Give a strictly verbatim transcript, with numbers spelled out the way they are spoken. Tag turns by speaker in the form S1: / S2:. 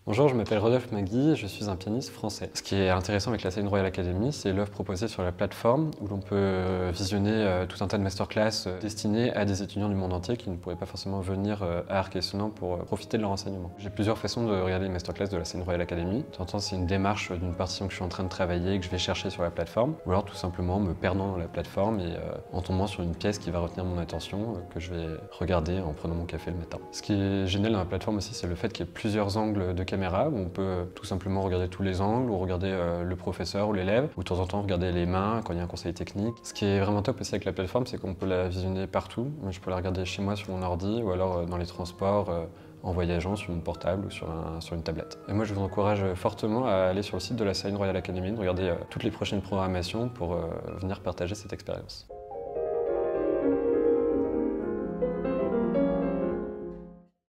S1: Bonjour, je m'appelle Rodolphe Magui, je suis un pianiste français. Ce qui est intéressant avec la Céline Royal Academy, c'est l'œuvre proposée sur la plateforme où l'on peut visionner tout un tas de masterclass destinés à des étudiants du monde entier qui ne pourraient pas forcément venir à Arc et Senans pour profiter de leur enseignement. J'ai plusieurs façons de regarder les masterclass de la Céline Royal Academy. De temps en temps, c'est une démarche d'une partition que je suis en train de travailler et que je vais chercher sur la plateforme, ou alors tout simplement me perdant dans la plateforme et euh, en tombant sur une pièce qui va retenir mon attention, euh, que je vais regarder en prenant mon café le matin. Ce qui est génial dans la plateforme aussi, c'est le fait qu'il y ait plusieurs angles de caméra où on peut tout simplement regarder tous les angles, ou regarder euh, le professeur ou l'élève, ou de temps en temps regarder les mains quand il y a un conseil technique. Ce qui est vraiment top aussi avec la plateforme, c'est qu'on peut la visionner partout. Je peux la regarder chez moi sur mon ordi, ou alors euh, dans les transports, euh, en voyageant sur mon portable ou sur, un, sur une tablette. Et moi je vous encourage fortement à aller sur le site de la Céline Royal Academy, de regarder euh, toutes les prochaines programmations pour euh, venir partager cette expérience.